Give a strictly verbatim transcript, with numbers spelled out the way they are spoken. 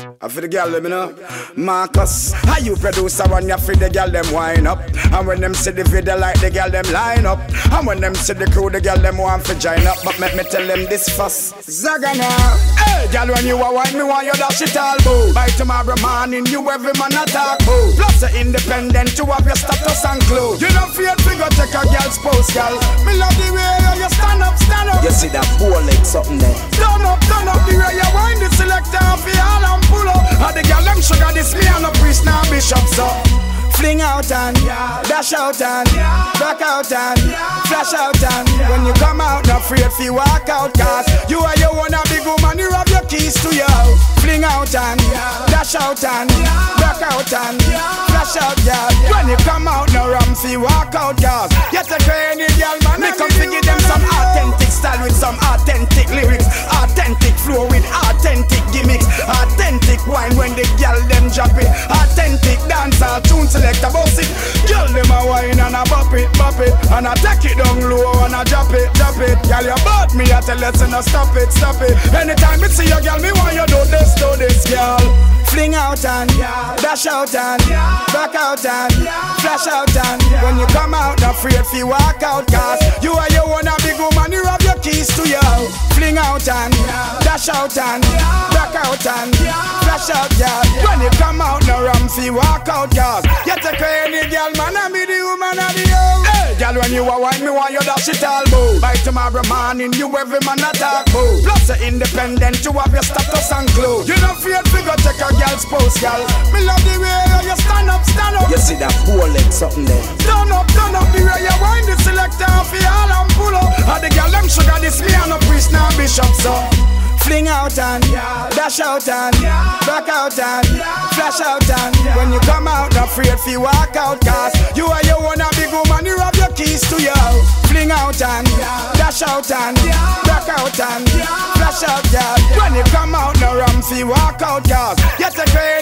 I feel the girl them, you know. Marcus, how you producer when you feel the girl them wind up? And when them see the video like the girl them line up. And when them see the crew, the girl them want to join up. But make me tell them this first. Zaga now. Hey, girl, when you a wine, me want you dash it all, boo. By tomorrow morning, you every man attack, boo. Plus you're independent, you have your status and clue. You don't feel to go take a girl's post, girl. Me love the way you stand up, stand up. You see that bowl like something there. Turn up, turn up the way you wind the selector off your all and pull up. And the girl them sugar this me and no priest now bishop so. Fling out and dash out and back out and flash out and when you come out not afraid if you walk out cause you are your one a big woman you have your keys to your house. Fling out and dash out and back out and flash out girl. When you come out no ram fi walk out cause you take any girl man me come fi give them some authentic style with some authentic lyrics, authentic flow with authentic gimmicks, authentic wine when the girl them drop it, authentic dancer tune select a boss it. Girl them a wine and a bop it, bop it, and I take it down low and I drop it, drop it. Girl you bought me I tell you to no stop it, stop it. Anytime me see you girl me want you do this, do this girl. Fling out and dash out and back out and flash out and when you come out not afraid if you walk out cause you are your one a big woman you have your keys to your house. Fling out and dash out and back out and flash out girl. When you come out no ram fi walk out cause you take any girl man and be the woman of the house. Hey girl when you a wine me want you dash it all boo. By tomorrow morning you every man attack boo. Plus you're independent you have your status and clue. You don't fear to go take a girl's post girl. Me love the way you stand up, stand up. You see that bowl like something there. Turn up, turn up the way you wind the selector off your all and pull up. And the girl them sugar this me and no priest now bishop so. Fling out and dash out and back out and flash out and when you come out not afraid if you walk out cause you are your one a big woman you have your keys to your house. Fling out and dash out and back out and flash out girl. When you come out no ram fi walk out cause you take